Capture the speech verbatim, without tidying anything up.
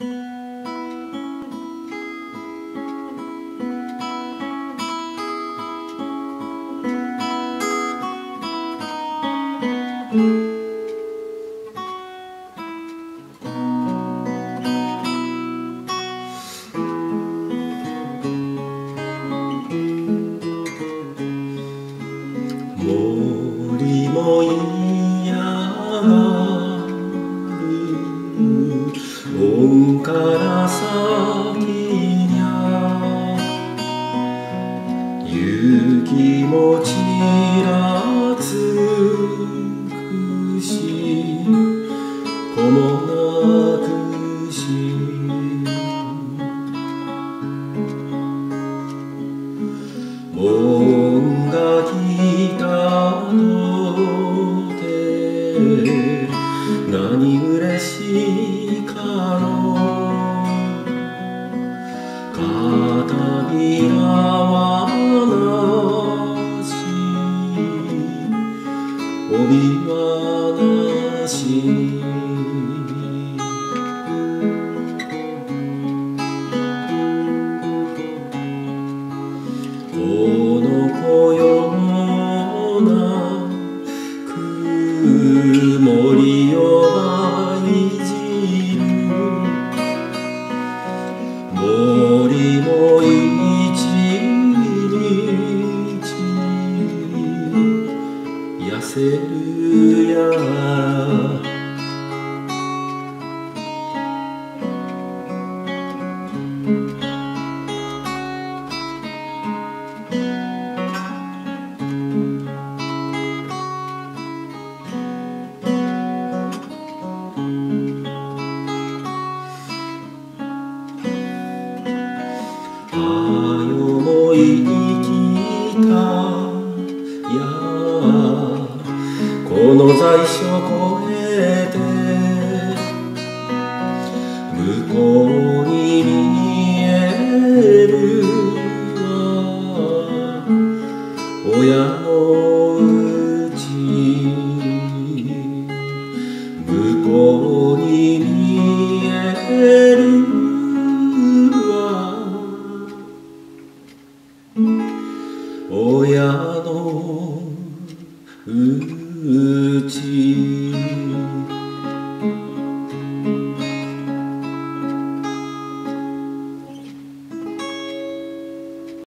森も嫌がる門から先にゃ雪もちらつくし子も泣くし門が来たとて何嬉しいかろう片びらはなし帯はなしこのこよな曇り夜がいじる森も一日痩せるやはよも生きたやこの在所越えて向こうに見えるは親のうち向こうに見える親のうち